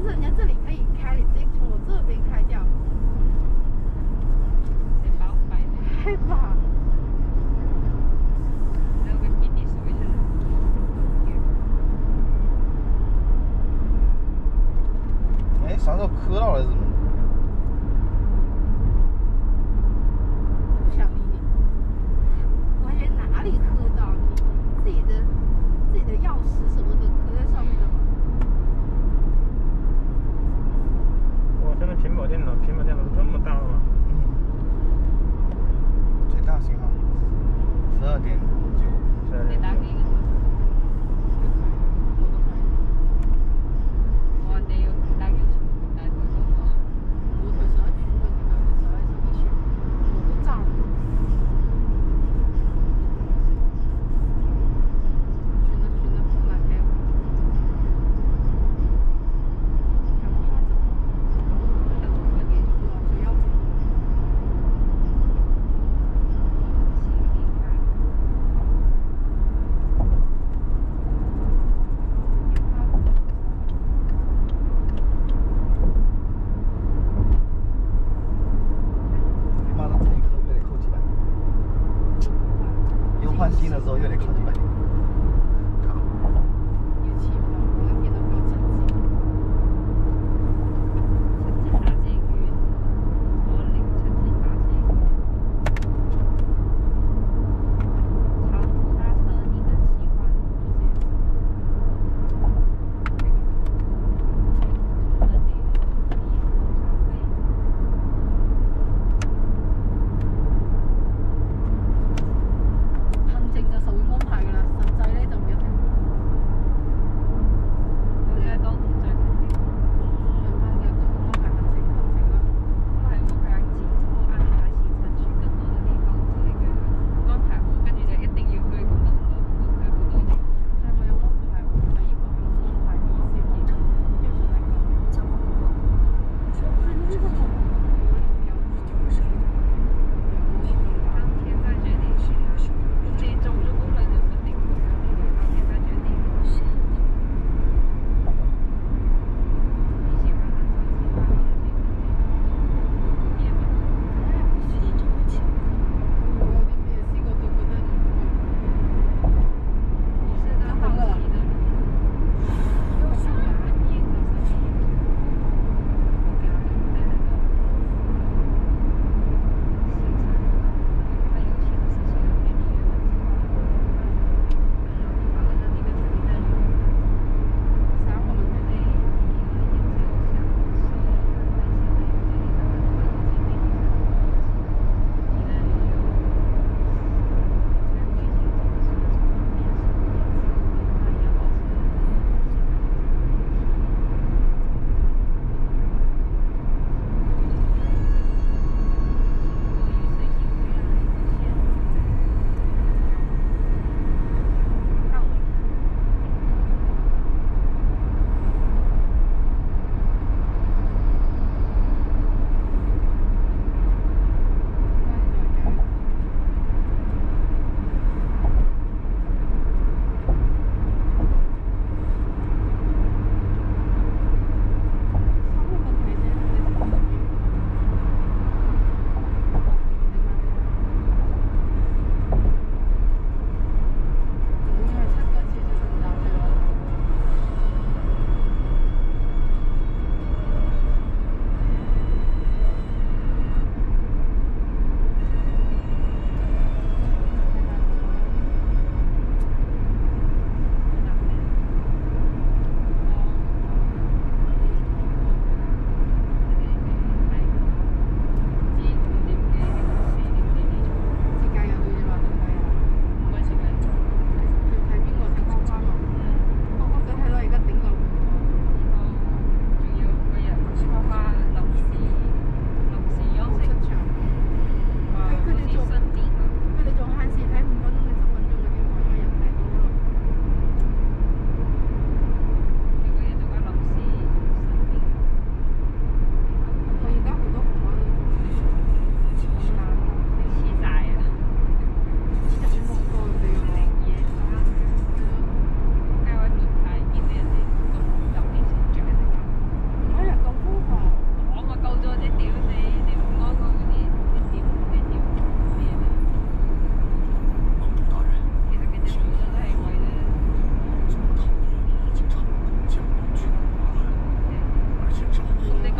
是人家这里可以开，你直接从我这边开掉。 谁把我摆的？ 开吧。 那个弟弟说一下。 哎，啥时候磕到了是吗？ 不想理你。我还以为哪里磕到你，自己的钥匙什么的磕在上面了吗？ 哇，现在平板电脑都这么大了吗？ 最大型号12.9。 你打给一个。我得有打给我，打给我。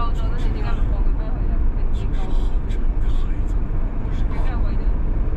高州那些地方跑回来回来，很低高。比較為咗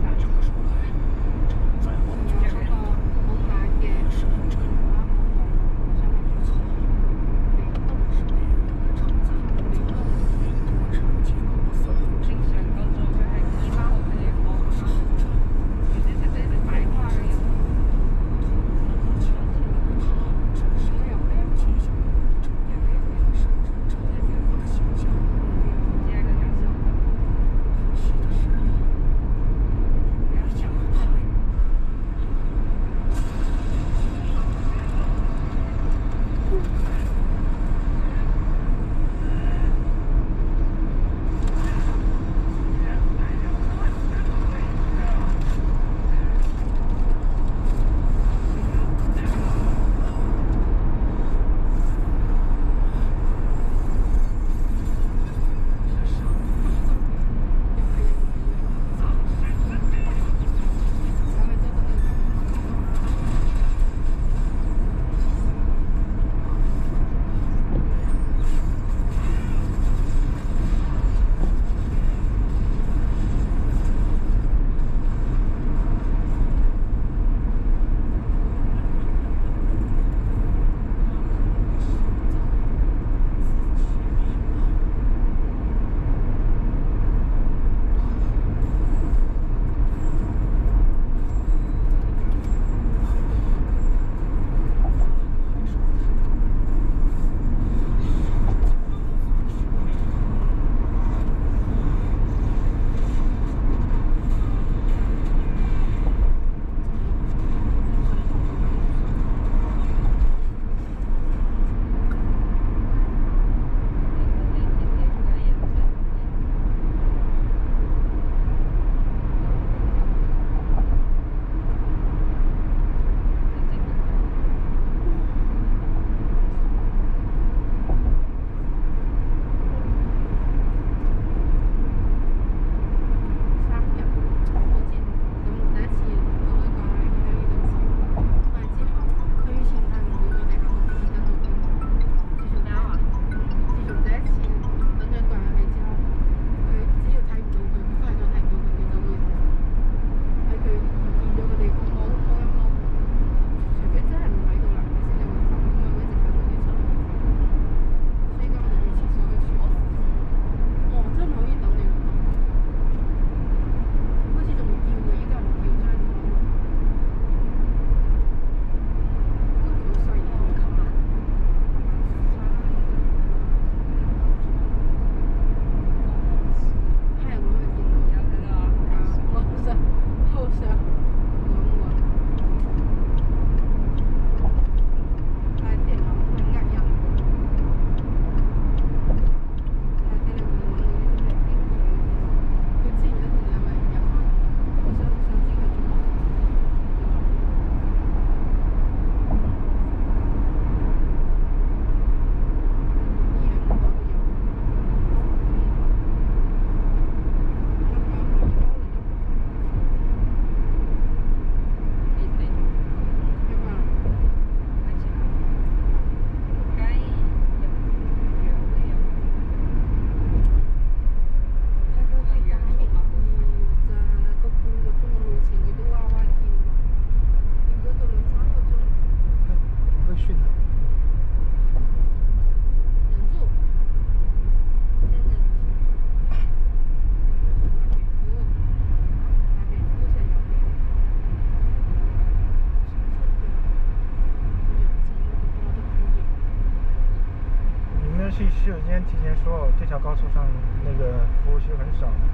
是有先提前说，这条高速上那个服务区很少的。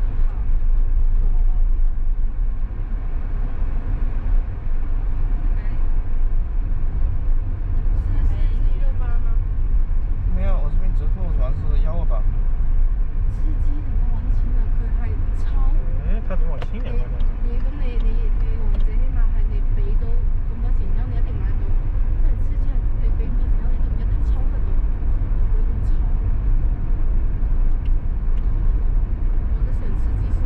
没有，我这边折扣主要是128。 司機同我揾錢啊！佢係抽。 他怎麼往青年方向走？ 你王者起碼係你俾到咁多錢，然後你一定買到。但係司機係你俾咁多錢，你都唔一定抽得到，就會咁抽。我覺得成司機是。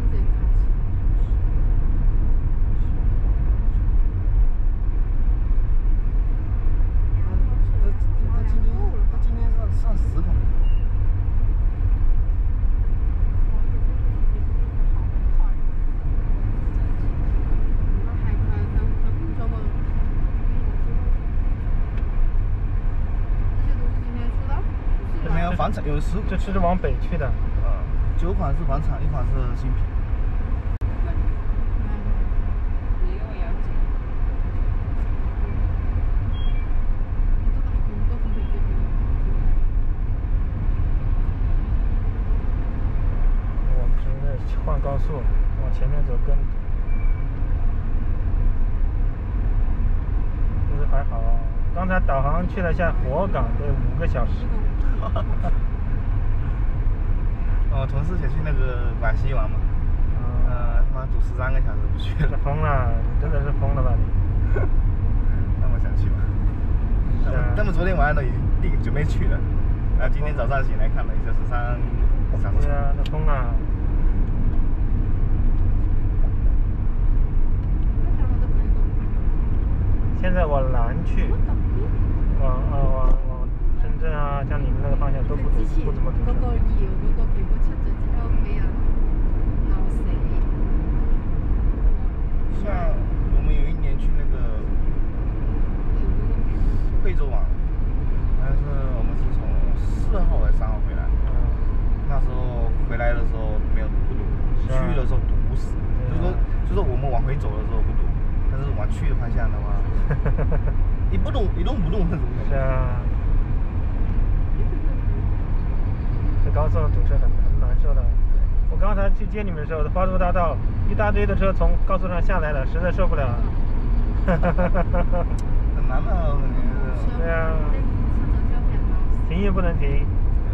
房产有10， 这是往北去的。 9款是房产，1款是新品。 也有杨姐。 我们是在换高速，往前面走更堵。其实还好，刚才导航去了下佛冈，得5个小时。 同事想去那个广西玩嘛，他妈堵13个小时不去了。 疯了，你真的是疯了吧你？ 那么想去吧？他们昨天晚上都已经准备去了，然后今天早上醒来看了一下13小时。 对啊，那疯了。现在往南去，往深圳啊，像你们那个方向都不怎么堵车。 嗰個搖嗰個蘋果出咗之後，俾人鬧死。 像我们有一年去那个惠州玩，但是我们是从4号还是3号回来。那时候回来的时候没有不堵，去的时候堵死。就说我们往回走的时候不堵，但是往去的方向的话，一动不动那种。 是啊。这高速上堵车很难受的。我刚才去接你们的时候，花都大道一大堆的车从高速上下来了，实在受不了。 很难的， 对啊。停也不能停。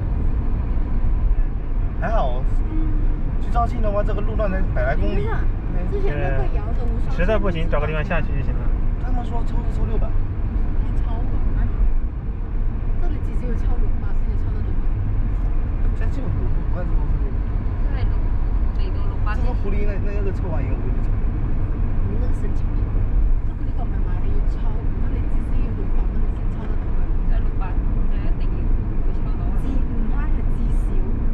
还好，去肇庆的话，这个路段才100来公里。 之前那个摇的无双。 实在不行，找个地方下去就行了。 他们说抽是抽600。 你抽啊！這你至少要抽600先至抽得到。 現在基本不按這個抽。 嚟到600。 這個狐狸那個抽完以後我就不抽。 你那個神經病，即係佢呢個唔係買你要抽，咁你至少要600蚊你先抽得到佢。 即係600，就一定要抽到。 唔係係至少。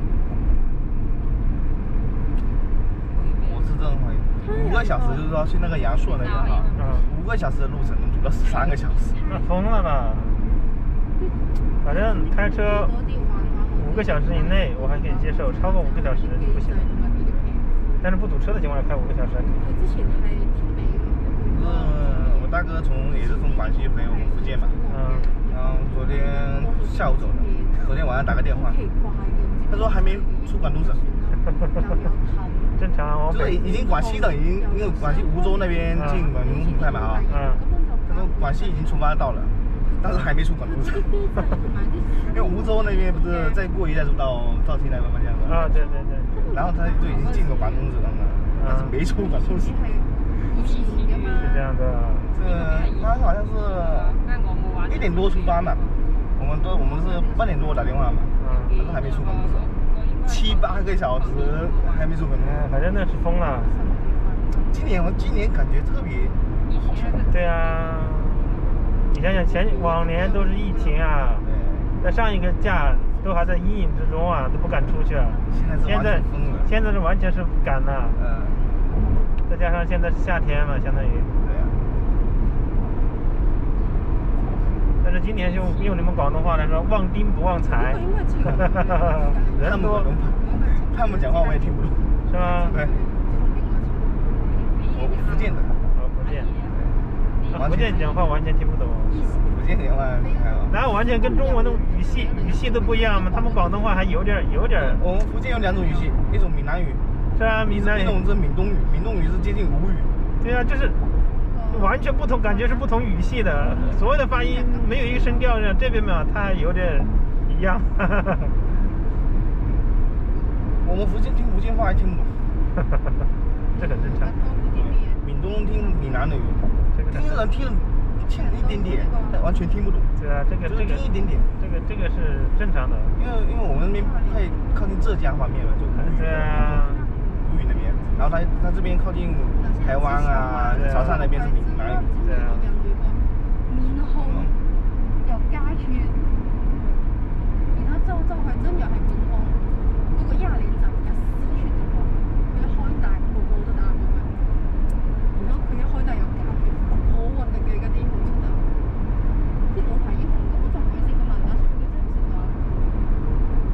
我是這種懷疑，5個小時就是說去那個陽朔那邊哈，5個小時的路程能堵到13個小時。 那瘋了吧？反正開車5個小時以內我還可以接受，超過5個小時就不行。但是不堵車的情況下開5個小時還可以。 佢之前係天美我大哥也是從廣西回我們福建嘛，然後昨天下午走的，昨天晚上打個電話，他說還沒出廣東省。 正常， 就是已經廣西的，已經因為廣西梧州那邊進廣東很快嘛啊，他說廣西已經出發到了，但是還沒出廣東省，因為梧州那邊不是再過一下就到肇慶那個方向了啊， 對， 然後他就已經進了廣東省了，但是沒出廣東省。 是這樣的， 他好像是1點多出發嘛，我們是8點多打電話嘛，但是還沒出廣東省。7、8個小時還沒出廣東省， 反正那是瘋了。 今年感覺特別好出。 對啊，你想想往年都是疫情啊，在上一個假都還在陰影之中啊，都不敢出去啊。現在是完全是敢的。再加上現在是夏天嘛，相當於。 對啊。 但是今年用你們廣東話來說，旺丁不旺財。人多。 他們講話我也聽不懂。 是嗎？ 對。我福建的。 福建。福建講話完全聽不懂。 福建講話還好。 然後完全跟中文的語系都不一樣嘛，他們廣東話還有點。 我們福建有2種語系，一種閩南語。 是啊，閩南語。 一種是閩東語，閩東語是接近吳語。 對啊，就是完全不同，感覺是不同語系的，所有的發音沒有一個聲調，這邊嘛，它有點一樣。 我們福建聽福建話還聽不懂。 這很正常。 閩東聽閩南的語，聽人聽一點點，但完全聽不懂。 對啊，這個聽一點點， 這個是正常的。 因為我們那邊太靠近浙江方面了，就吳語。 對啊。 吳語那邊，然後他這邊靠近台灣啊、潮汕那邊是閩南語。 對啊。 面紅又加血，然後就係真又係面紅，嗰個廿年就一絲血嘅喎，佢一開大個個都打到佢，然後佢一開大又加血，好核突嘅而家啲英雄出得，啲老牌英雄根本就唔係識咁難打，所以佢真係唔識打。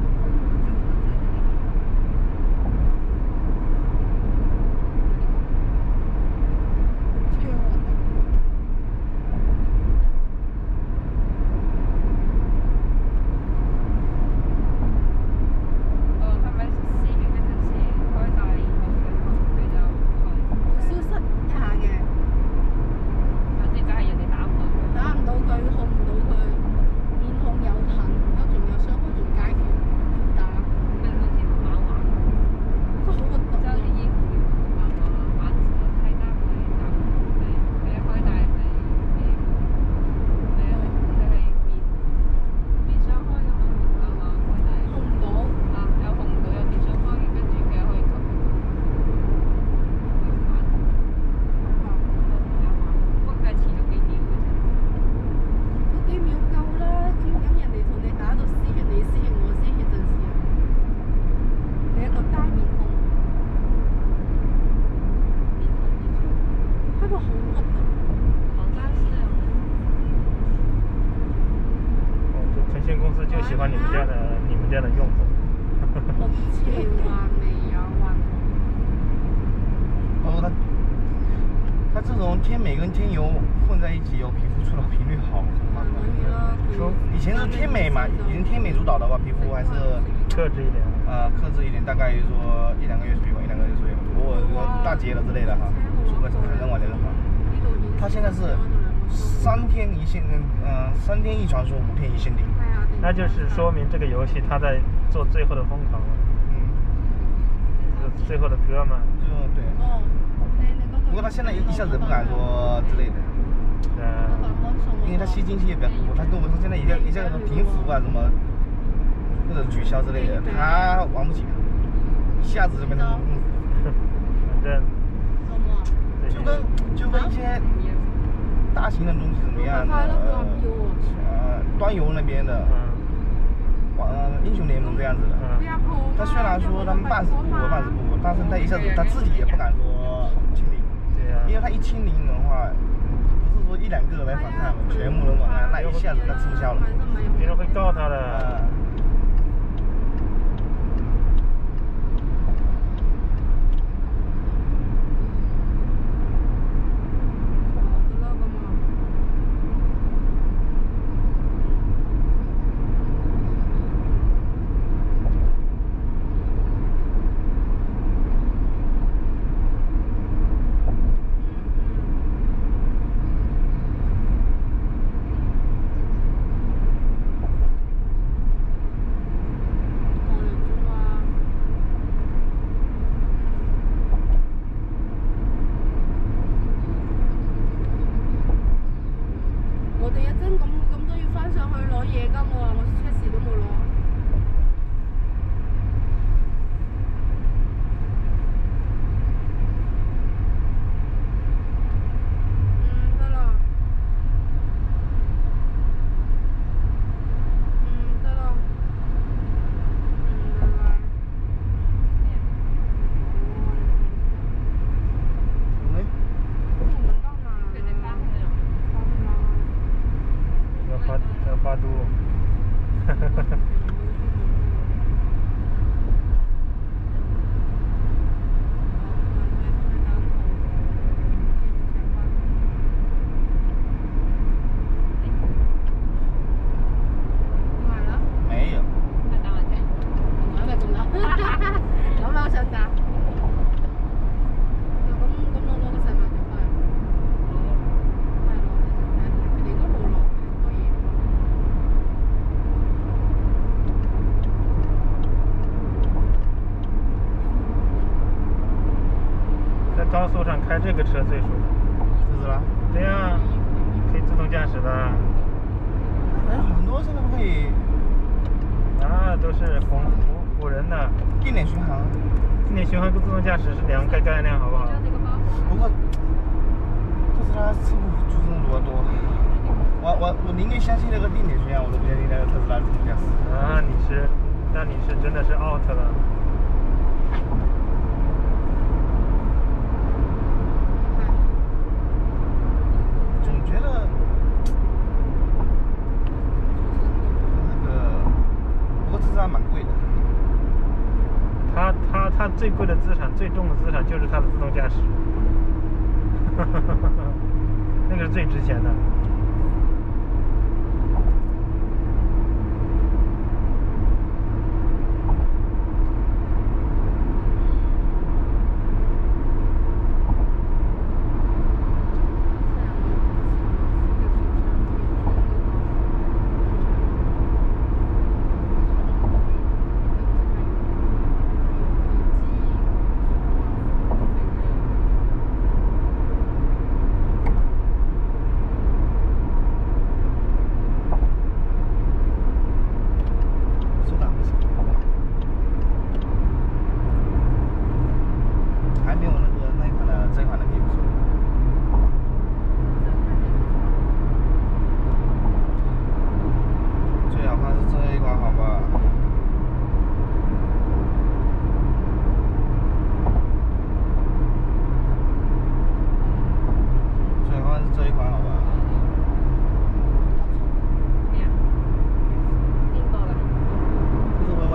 你们这样的用户。 目前话未有玩过。 包括它这种天美跟天油混在一起，有皮肤出老频率好麻烦。以前是天美嘛，以前天美主导的话，皮肤还是克制一点。 克制一点，大概说1、2个月左右，1、2个月左右。如果大节了之类的哈，出个产生完的话，它现在是3天一限，3天一传说，5天一限定。 那就是说明这个游戏它在做最后的疯狂了。最后的歌嘛。 就对。不过他现在一下子也不敢说之类的。因为他吸金期也比较多，他跟我们说现在一下子停服啊什么，或者取消之类的，他玩不起，一下子就变成反正就跟一些大型的东西怎么样的，端游那边的，英雄联盟这样子的，他虽然说他们半死不活，但是他一下子他自己也不敢说清零，因为他一清零的话。不是说1、2个来反抗，全部人反抗，那一下子他吃不消了。 别人会告他的。发猪。 没有。 有冇想打？咁攞個細麻雀翻嚟。係咯，佢哋應該冇落好多嘢。 在高速上开这个车最舒服。 特斯拉？ 对呀，可以自动驾驶的。 哎，很多现在都可以。 啊，都是唬人的。 定点巡航。 定点巡航跟自动驾驶是两个概念，好不好？ 不过特斯拉事故出生多。我宁愿相信那个定点巡航，我都不相信那个特斯拉自动驾驶。 啊，那你是真的是 out 了。 总觉得那个，不过特斯拉蛮贵的。它最贵的资产、最重的资产就是它的自动驾驶，那个是最值钱的。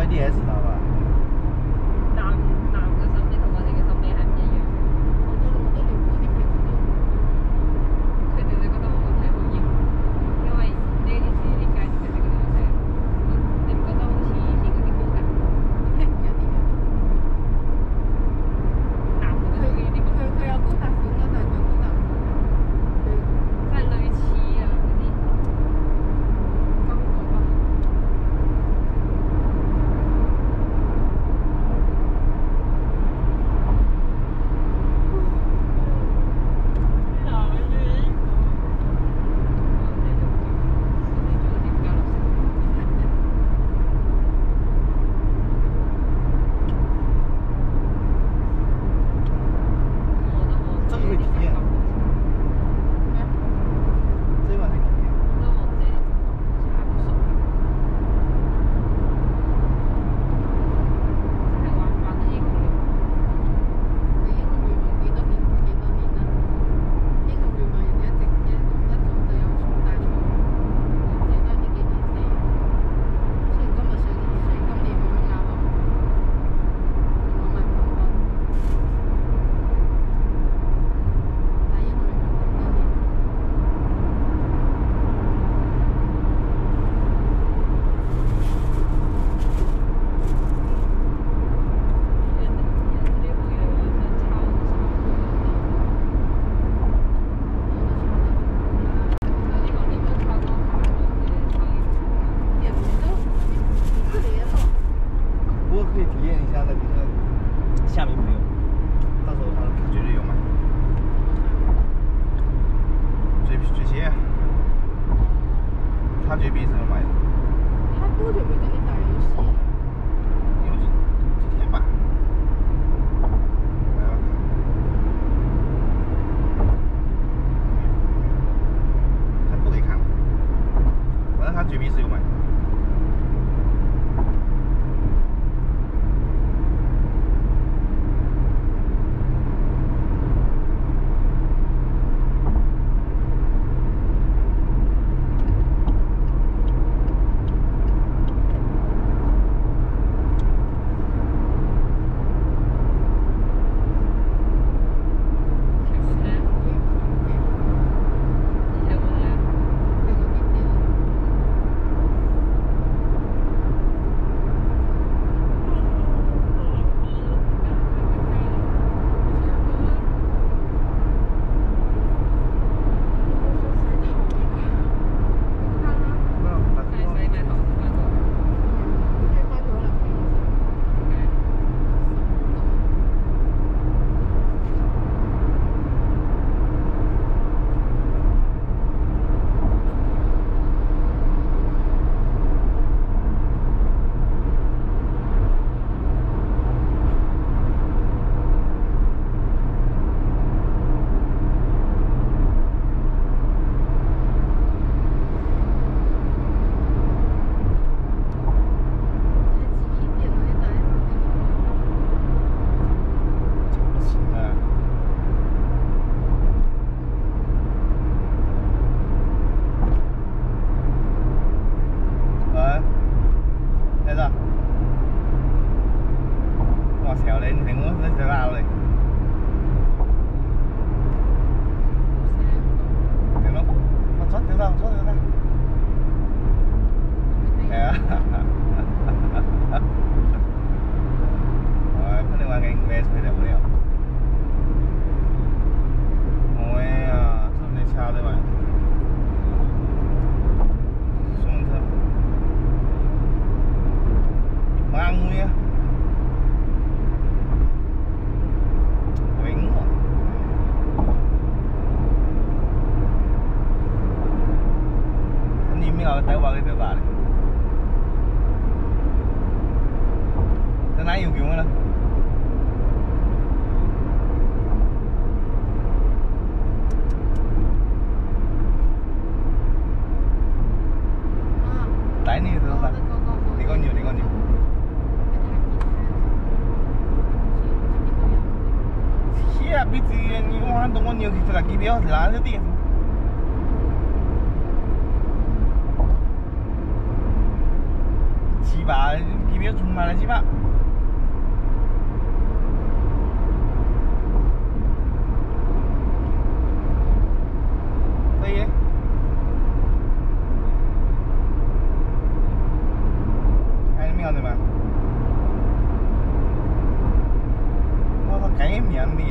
3DS 知道吧？ 男嘅審美同我哋嘅審美係唔一樣。 我都聊過啲皮膚都佢哋就覺得我個皮好型，因為你知點解佢哋覺得我睇？你唔覺得好似以前嗰啲高達？ 有啲男嘅都中意啲咁， 佢有高達款咯，但係佢高達唔好睇。 即係類似啊嗰啲金屬啊。 这个可以体验，这个可以体验。 你英雄聯盟幾多年啦？英雄聯盟人哋一早就有大廠，唔記得呢幾年先。雖然今年咁樣拗啊，仲攞埋冠軍。但係英雄聯盟咁多年。 不过可以体验一下那个夏明朋友，到时候他绝对有买。最先，他绝逼是有买的， 他多久没跟你打遊戲了？ 有几天吧。来吧，他不给看，反正他绝逼是有买的。aquí viejo se la dan de ti. 吧，这边充满了鸡巴。所以，还有苗子吗？我操，该面的。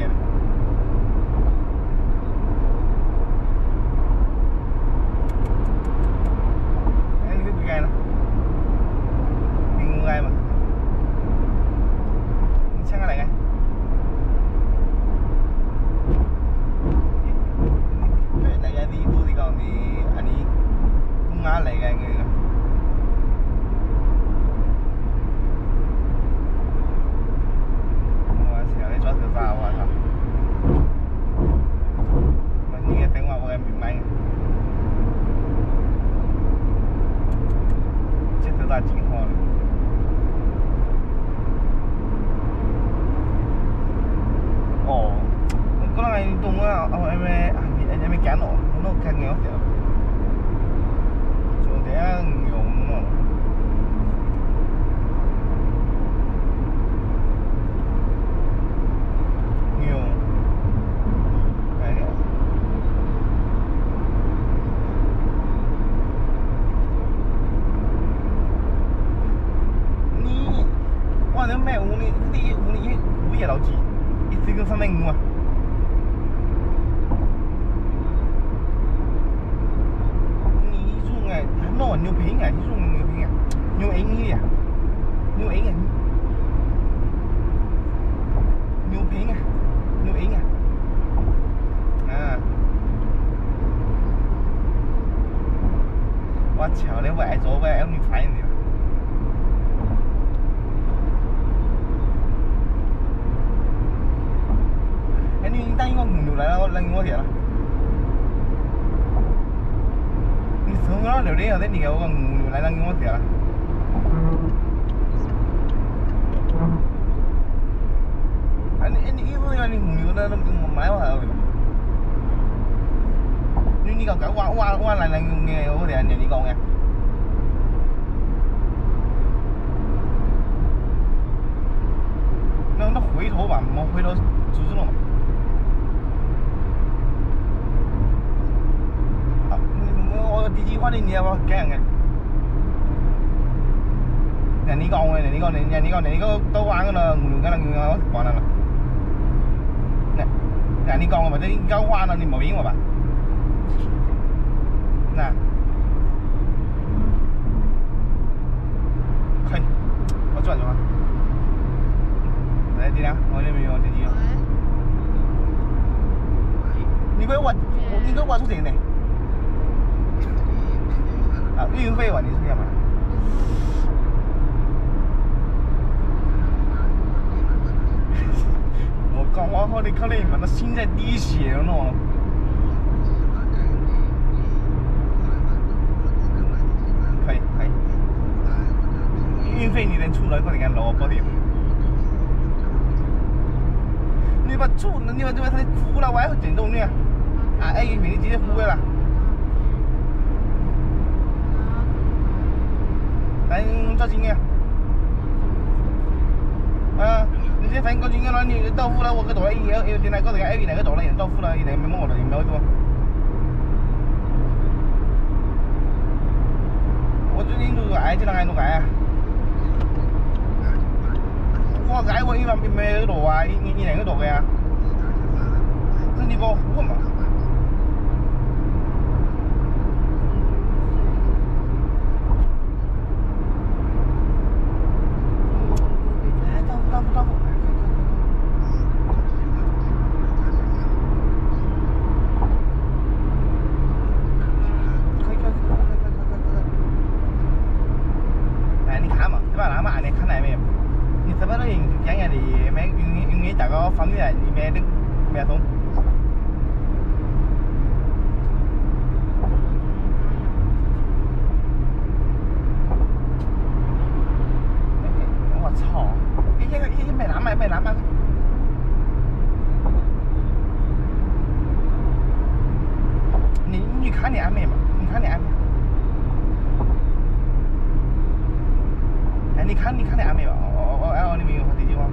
你看那没有？我你没有发地址吗？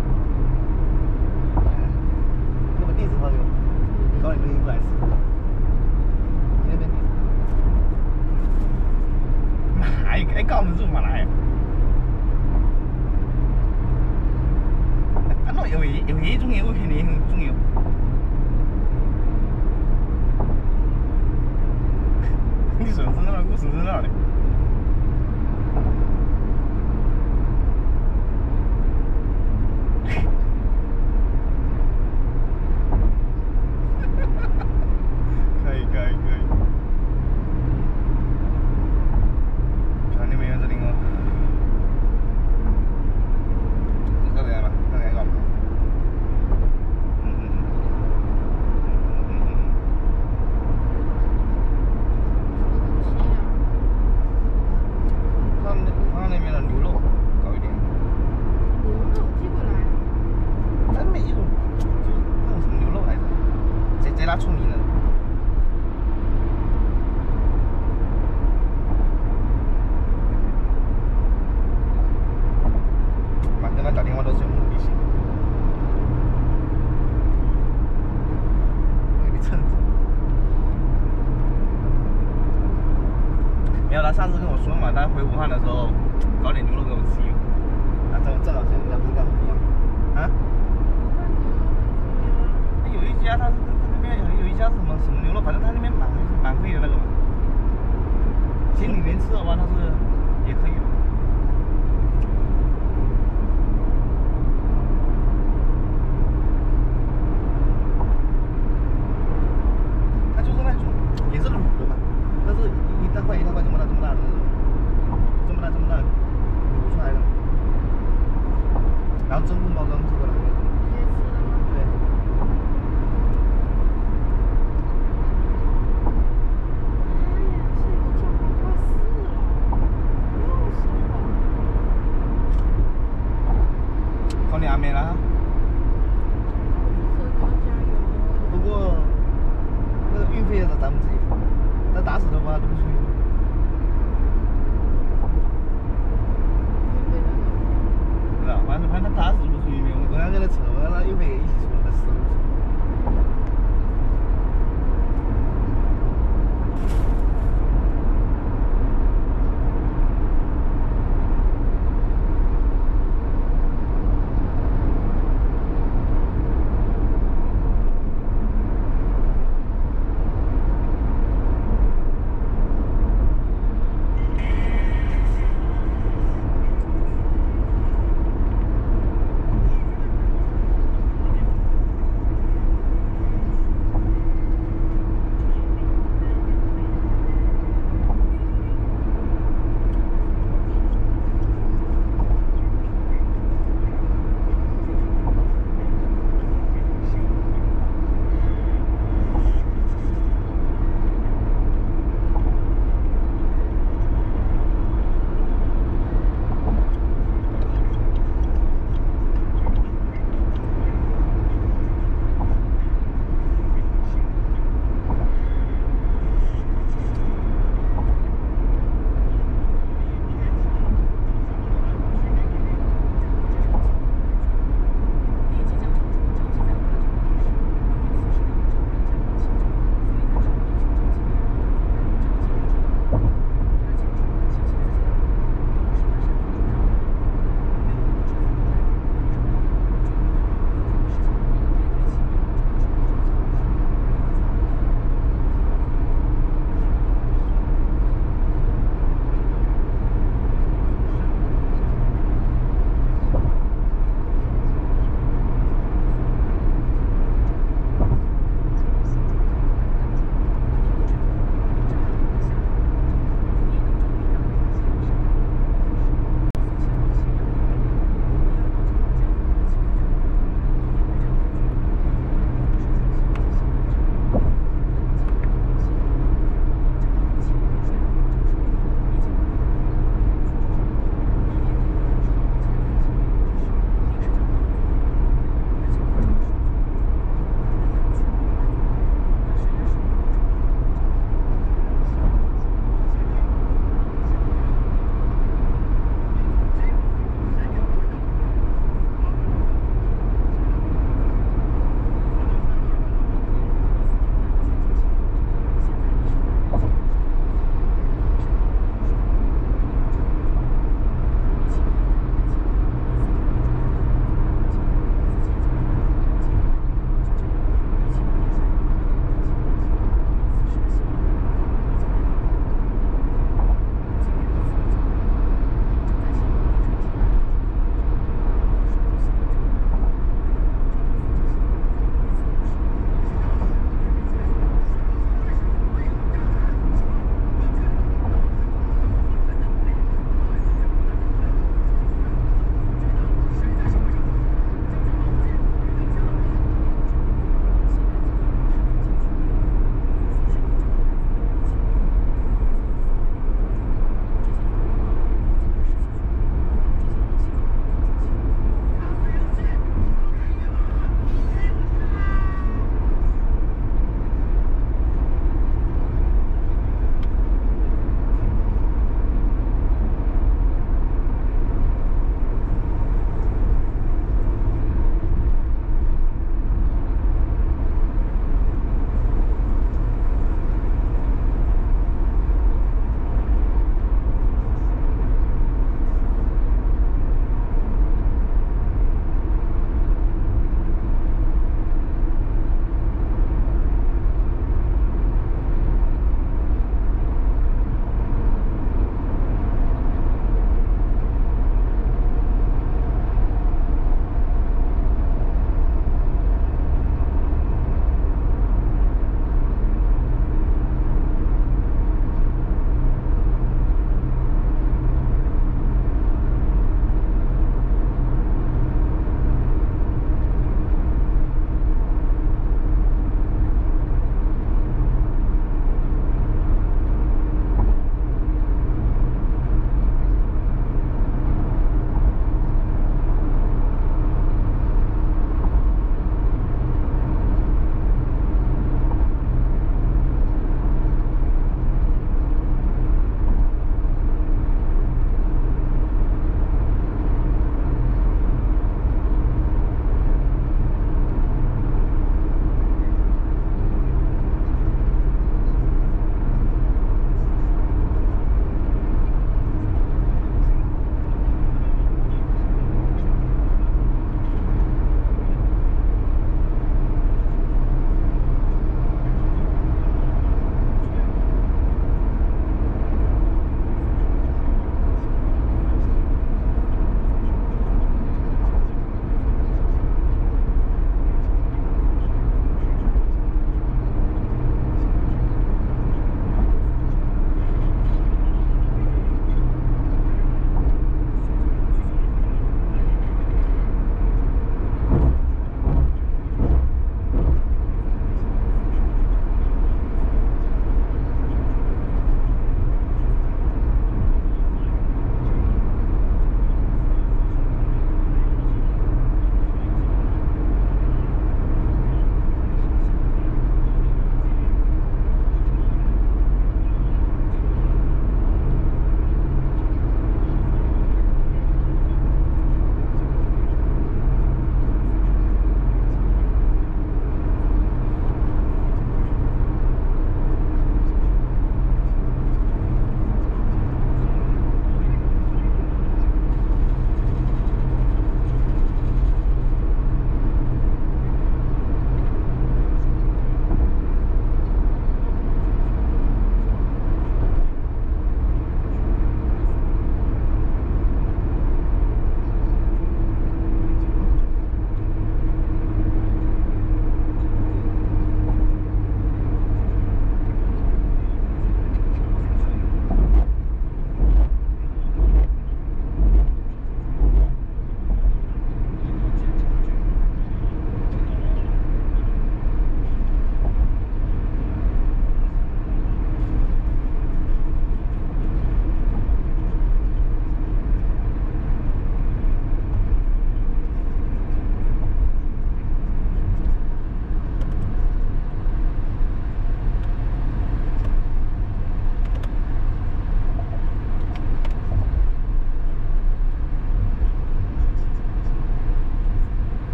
你把地址发给我，搞你录音不来事。你那边地址？妈，还搞不住嘛来？反正有一种油肯定重要。你顺着哪儿，我顺着哪儿的。可以。看你没有这里哦。这个样了，这个样搞嘛？他那边的牛肉高一点。 牛肉寄过来。 他那边一种就是那种什么牛肉来着？在哪出名的？妈，跟他打电话都是有目的性。给你蹭着。没有，他上次跟我说嘛，他回武汉的时候搞点牛肉给我吃。啊，这老乡人家不是干活吗？啊？有一家他那边有一家什么牛肉，反正他那边蛮贵的那个嘛。心里面吃的话，他是也可以的。他就是那种也是卤的嘛，但是一大块这么大的那种，这么大卤出来的，然后真空包装这个了。 直接吃了吗？ 对。 哎呀，这油价快挂4了，又升了。 考虑安没了。 车高加油。 不过那个运费也是咱们自己付，那打死的话都不属于。 运费多少？ 是吧？反正他打死不属于运费，我刚跟他扯，我让他运费也一起出了，他死都不出。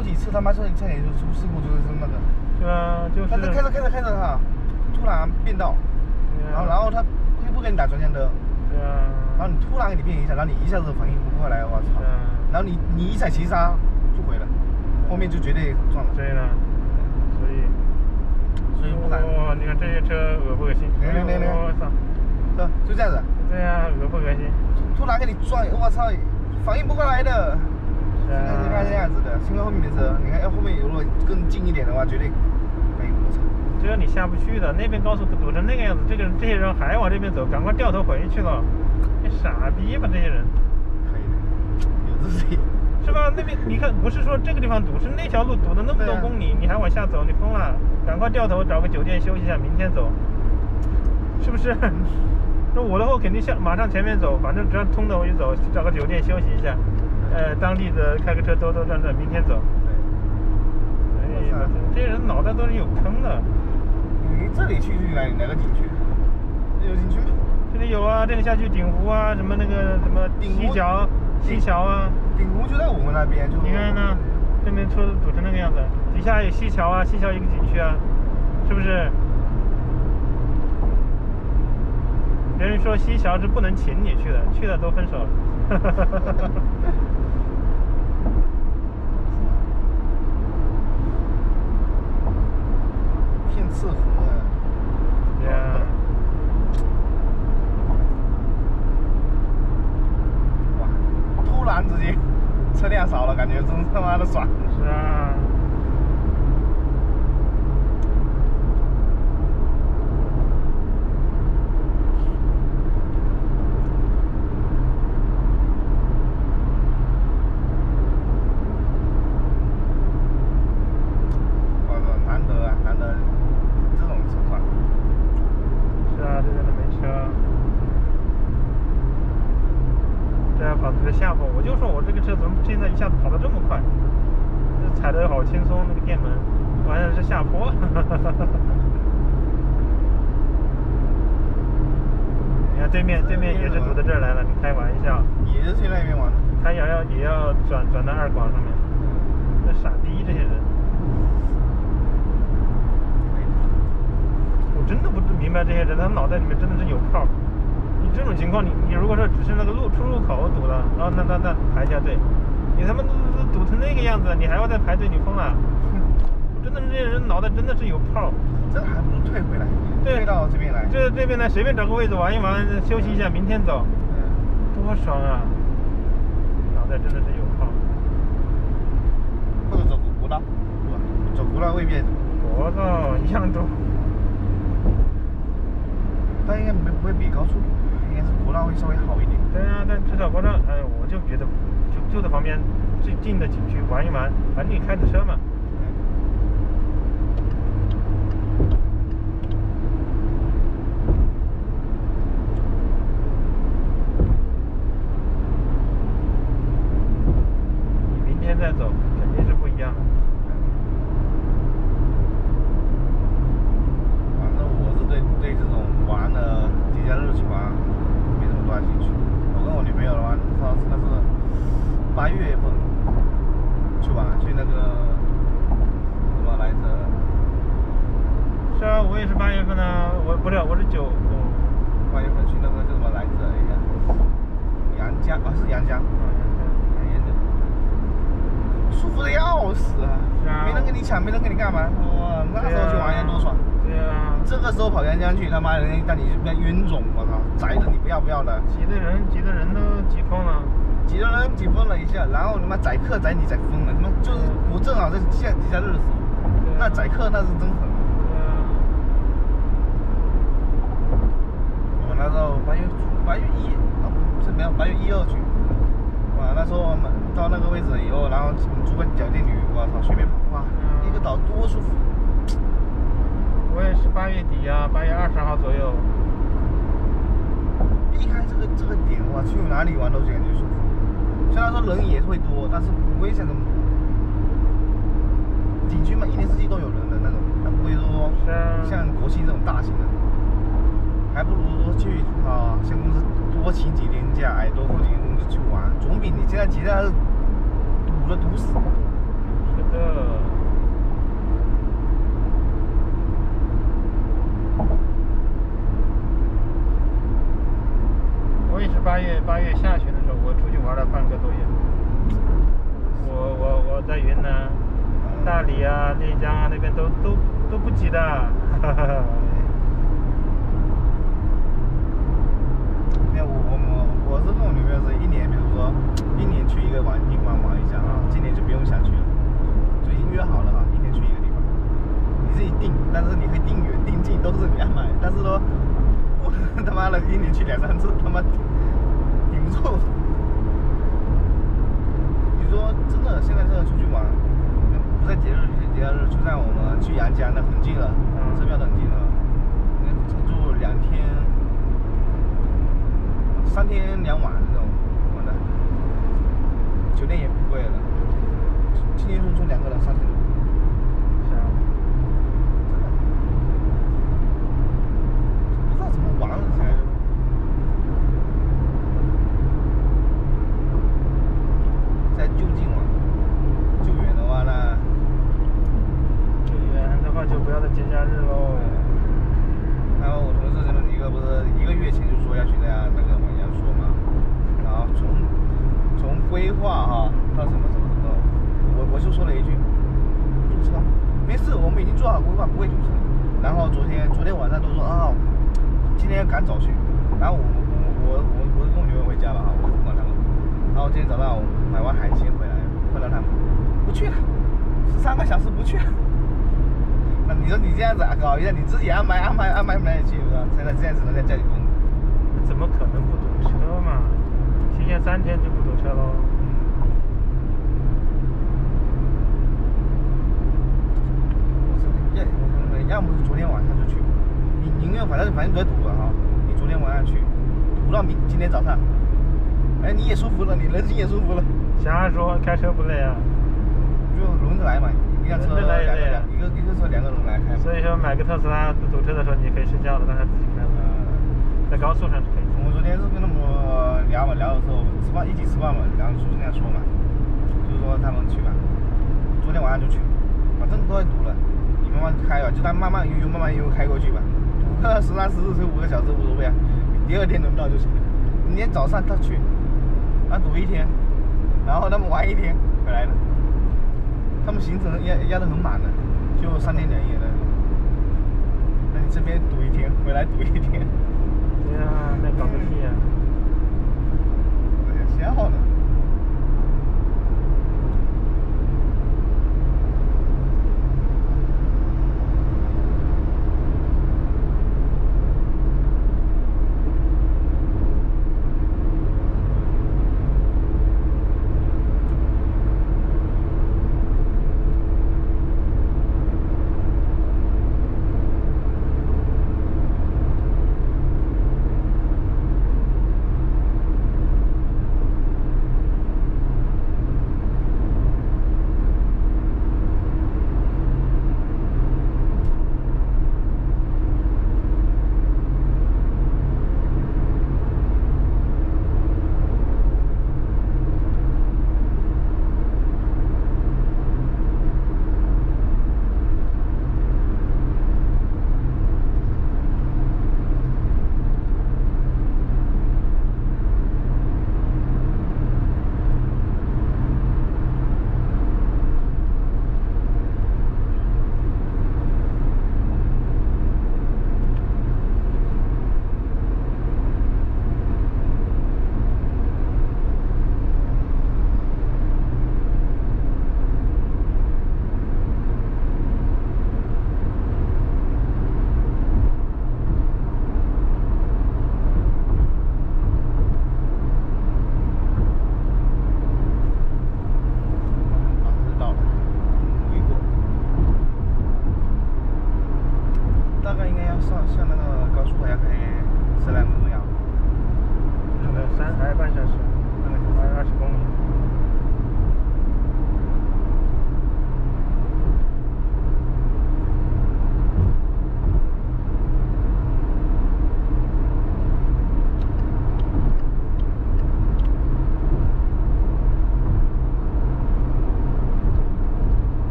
好几次他妈差点就出事故，就是那个。 对啊，就是。 他开着哈，突然变道，然后他不给你打转向灯。 对啊。 然后你突然给你变一下，然后你一下子反应不过来，我操！然后你一踩急刹就毁了，后面就绝对撞了。 对了，所以不敢。哇，你看这些车恶不恶心？我操！ 就这样子。 对呀，恶不恶心？ 突然给你撞，我操，反应不过来的。是啊。你看这样子的，幸亏后面没车，你看要后面如果更近一点的话，绝对反应不过来。 这你下不去的，那边高速堵成那个样子，这些人还往这边走，赶快掉头回去了。你傻逼吧，这些人。 可以的，有自信。 是吧？那边你看，不是说这个地方堵，是那条路堵了那么多公里，你还往下走，你疯了？赶快掉头找个酒店休息一下，明天走，是不是？那我的话肯定马上前面走，反正只要通的我就走，找个酒店休息一下，当地的开个车兜转转，明天走。哎呀，这些人脑袋都是有坑的。 你这里去哪个景区？有景区吗？ 这里有啊，这里下去鼎湖啊，什么那个什么西桥啊。 鼎湖就在我们那边，就。 你看呢，这边车堵成那个样子，底下有西桥啊，西桥一个景区啊，是不是？别人说西桥是不能请你去的，去了都分手了。 骗赤红啊！ 对呀。 哇！突然之间车辆少了，感觉真他妈的爽。 是啊。 难得这种情况。 是啊，这边都没车。这样跑的是下坡，我就说我这个车怎么现在一下子跑得这么快？踩得好轻松，那个电门，完了是下坡。你看对面也是堵到这儿来了，你开玩笑？ 也是去那边玩的。 他也要转到2广上面，这傻逼这些人。我真的不明白这些人，他脑袋里面真的是有泡。你这种情况，你如果说只是那个出入口堵了，然后那排一下队，你他妈都堵成那个样子，你还要再排队，你疯了？真的是这些人脑袋真的是有泡。 这还不如退回来，退到这边来。 这边来随便找个位置玩一玩，休息一下，明天走，多爽啊！脑袋真的是有泡。 或者走国道，走国道未必。 国道一样多。 但应该不会比高速，应该是国道会稍微好一点。 对啊，但至少国道，我就觉得就在旁边最近的景区玩一玩，反正你开着车嘛。你明天再走，肯定是不一样的。 对这种玩的节假日去玩没什么多大兴趣。我跟我女朋友的话，那是8月份去玩，去那个什么来着？ 是啊，我也是8月份啊，我是 8月份去那个叫什么来着？一个阳江啊，是阳江，舒服的要死啊！没人跟你抢，没人跟你干嘛？哇，那时候去玩多爽！ 对啊， 这个时候跑阳江去，他妈的让你变晕种，我操，宅的你不要的。 挤的人都挤疯了， 挤的人挤疯了一下，然后他妈宰客宰你宰疯了，他妈就是我正好在节假日的时候，那宰客那是真狠。我那时候8月1，是没有8月1、2去，哇，那时候我们到那个位置以后，然后住个酒店里，我操，随便跑，哇，一个岛多舒服。 我也是8月底啊，8月20号左右。 避开这个点，哇，去哪里玩都感觉舒服。虽然说人也会多，但是不会像什么景区嘛，一年四季都有人的那种，它不会说像国庆这种大型的，还不如说去像公司多请几天假，多付几天工资去玩，总比你现在挤在堵死。 的。我也是8月下旬的时候，我出去玩了半个多月。我在云南、大理啊、丽江啊那边都不挤的。 我是跟我女朋友是一年，比如说一年去一个地方玩一下啊，今年就不用想去了，就已经约好了哈，一年去一个地方，你自己定，但是你可以定远定近都是你安排，但是说不能他妈的一年去2、3次，他妈顶不住。你说真的，现在这个出去玩，不在节日就像我们去阳江那很近了，车票都很近了，就住2天。3天2晚这种，玩的，酒店也不贵了，轻轻松松2个人3000多。 是啊。 真的，不知道怎么玩了现在。在就近玩，就远的话呢？ 就远的话就不要在节假日喽。 然后我同事他们一个不是1个月前就说要去那个嘛，阳朔嘛，然后从规划哈到什么，我就说了一句，堵车，没事，我们已经做好规划，不会堵车。然后昨天晚上都说啊，今天要赶早去，然后我跟我女朋友回家了哈，我不管他们。然后今天早上我买完海鲜回来，碰到他们，不去了，13个小时不去了。那你说你这样子搞一下，你自己安排不来去是吧？现在只能在家里工作。 怎么可能不堵车嘛？提前3天就不堵车喽。 要么是昨天晚上就去，你宁愿反正都在堵了哈，你昨天晚上去，堵到今天早上，哎你也舒服了，你人心也舒服了。 瞎说，开车不累啊？ 就轮着来嘛，一辆车2个人，一个车2个人来开。 所以说买个特斯拉堵车的时候你可以睡觉了，让他自己开。在高速上是可以。 我昨天是跟他们聊的时候，一起吃饭嘛，然后就是那样说嘛，就是说他们去嘛，昨天晚上就去，反正都在堵了，你慢慢开吧，就当慢慢悠开过去吧，堵个13、14车5个小时无所谓啊，第2天轮到就行了。明天早上他去，堵1天，然后他们玩1天回来了，他们行程压得很满的，就3天2夜的。那你这边堵1天，回来堵1天。 对啊，那搞个屁啊！ 笑呢。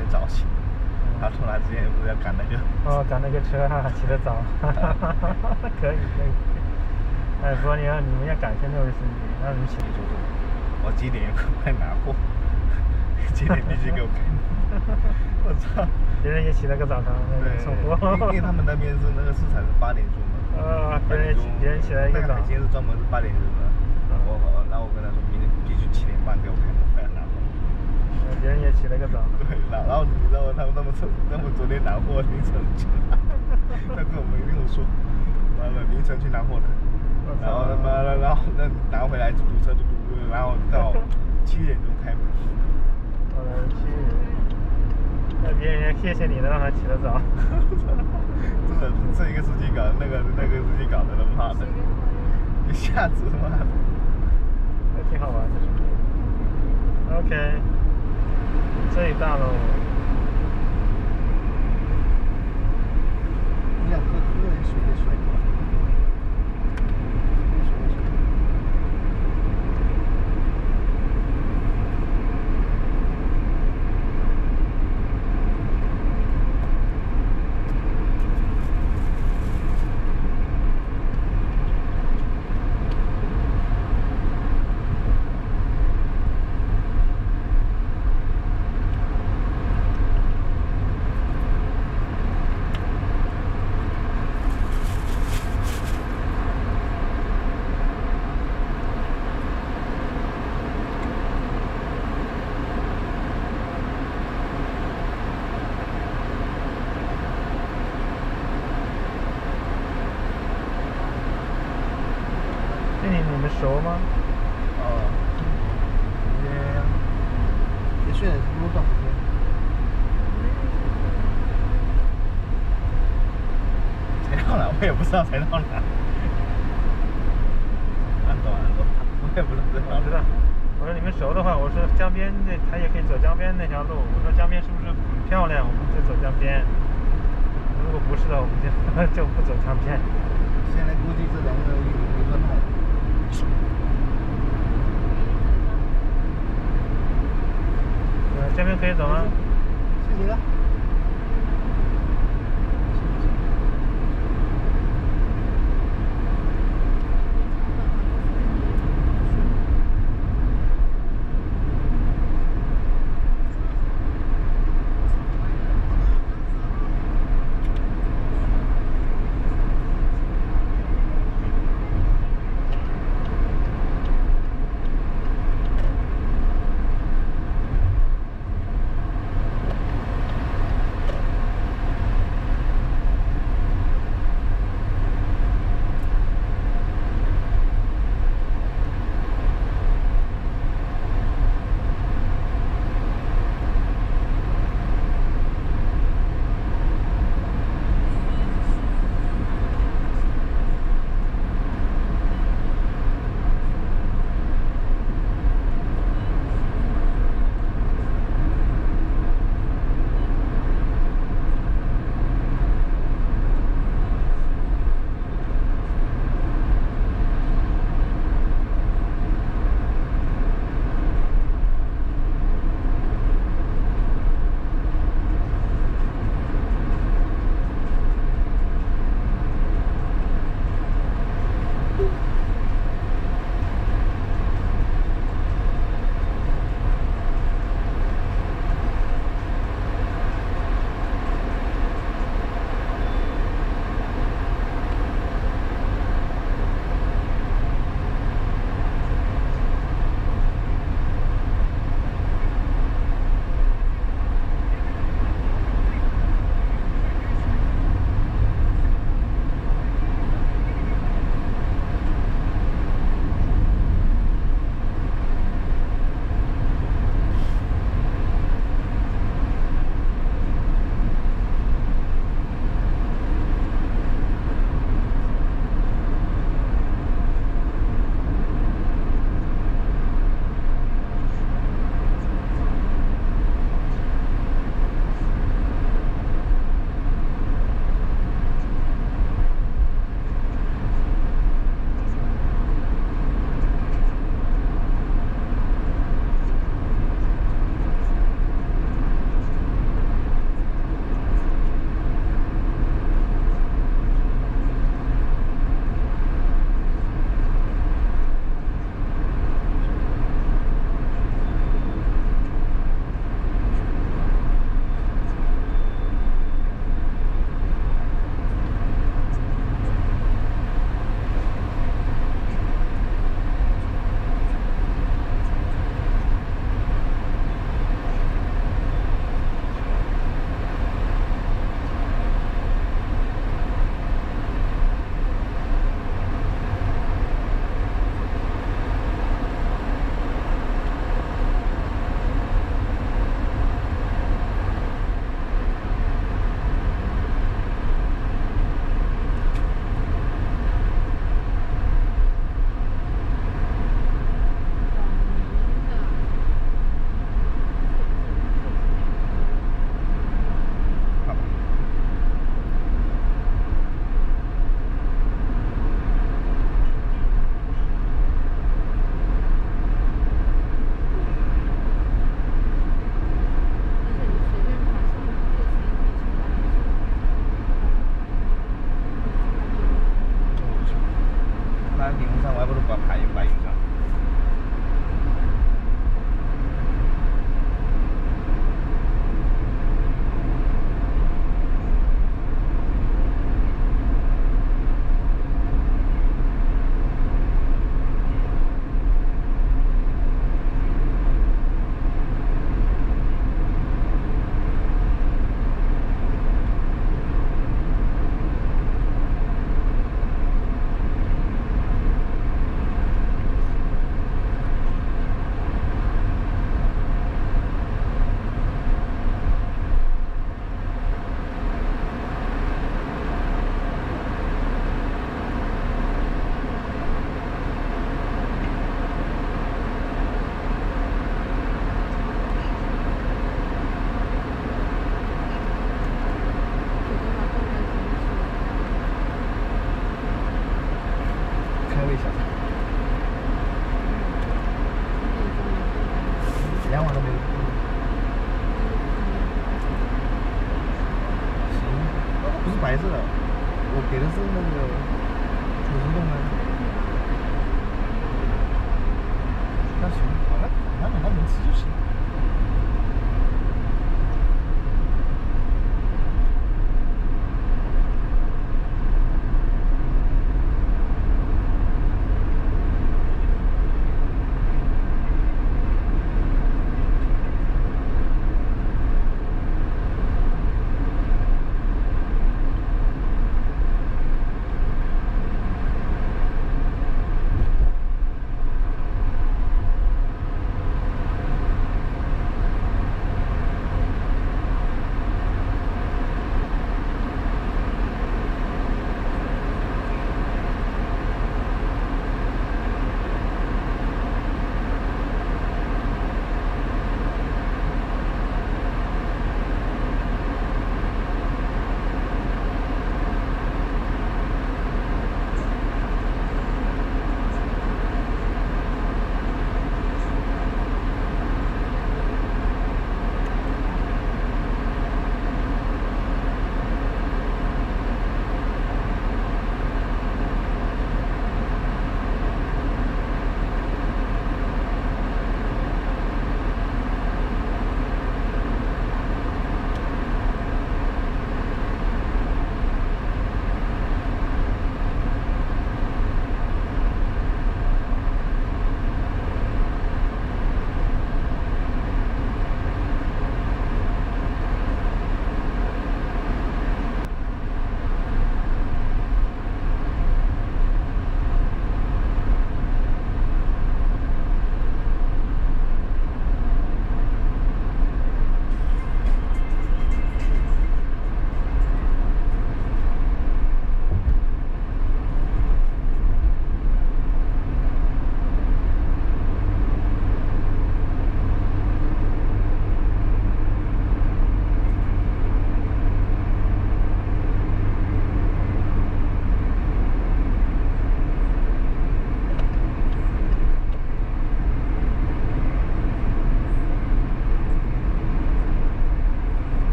点早起。他说他之前不是要赶那个。 哦，赶那个车哈，起得早，可以。哎，不过你们要感谢那位司机，让你们起得早。 我几点快拿货？几点必须给我开门？我操！ 别人也起了个早，送货。 因为他们那边是那个市场是8点钟嘛。 别人起来一个早。 那个海鲜是专门是8点钟的。然后我跟他说，明天必须7点半给我开门，快拿货。 别人也起了个早。对， 然后你知道他们昨天拿货凌晨去，他跟我们跟我说，完了凌晨去拿货的，然后那拿回来就堵车，然后到7点钟开门。 那别人谢谢你的，让他起得早。 真的，这一个司机搞的，那个司机搞的，他妈的，一下子他妈的， 还挺好玩的。OK， 这里到喽。 你想喝点水的水吗？ 你们熟吗？ 也训练多长时间？才到哪？我也不知道才到哪。按走，我也不知道。 我知道。我说你们熟的话，我说江边他也可以走江边那条路。我说江边是不是很漂亮？我们就走江边。如果不是的，我们就不走江边。 现在估计这2个1分钟。 这边可以走吗？ 谢谢了。 白色的，我给的是那个主食冻的。那行，好了，反正能吃就行。